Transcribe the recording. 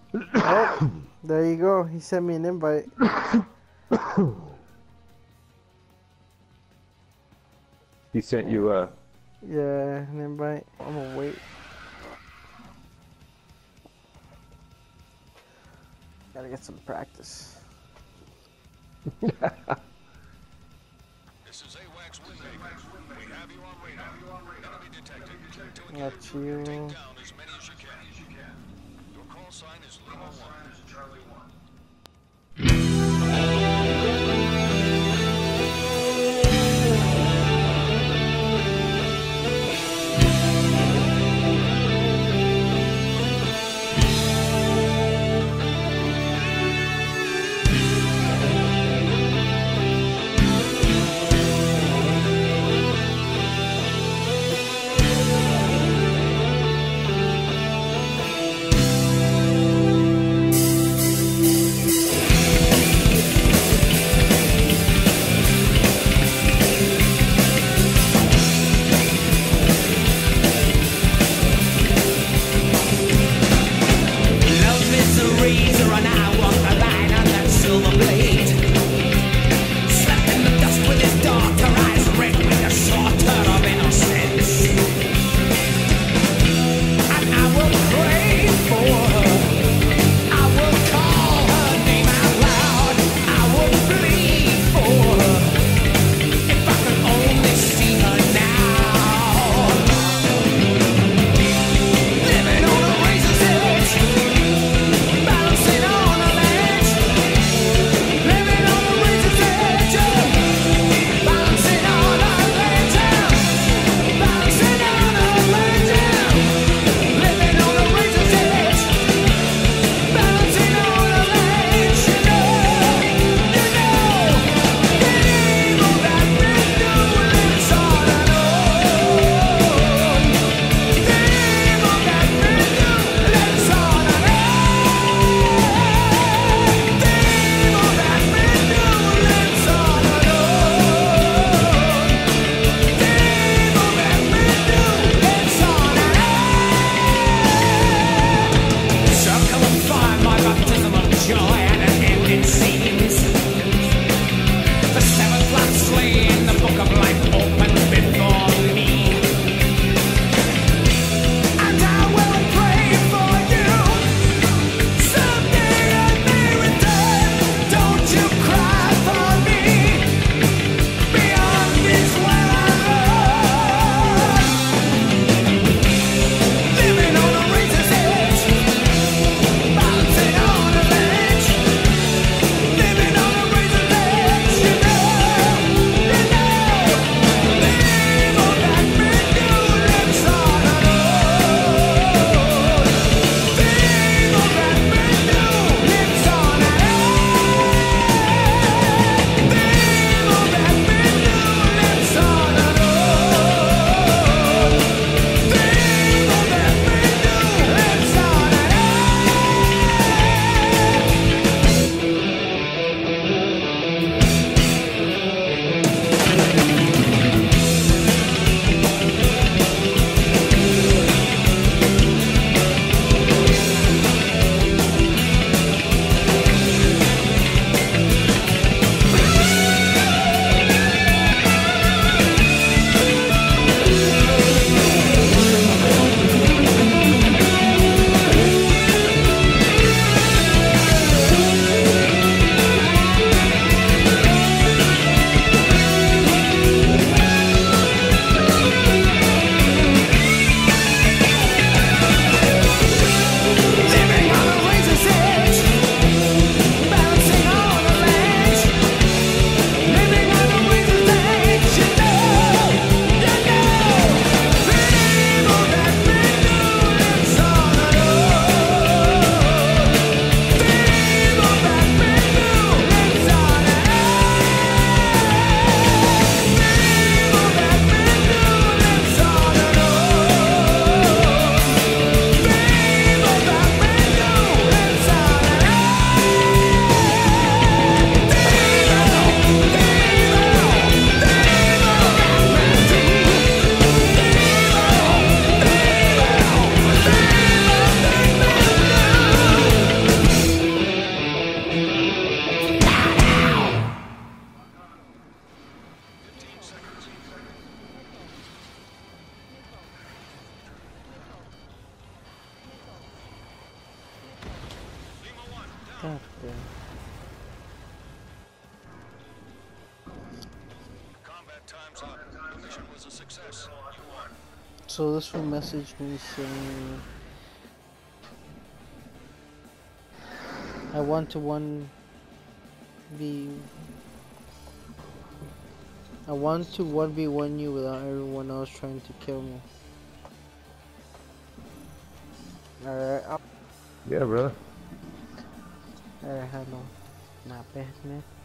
Oh, there you go. He sent me an invite. He sent you a... Yeah, an invite. I'm gonna wait. Gotta get some practice. This is AWACS Windmaker. We have you on radar. Enemy detected. Doing Got everything you. to take down as many as you can. Your call sign is Lima 1. God damn. Combat time's up. The mission was a success. You won. So this one messaged me saying I want to 1v1 you without everyone else trying to kill me. Alright, Yeah, brother. alright, hello. Not bad, man.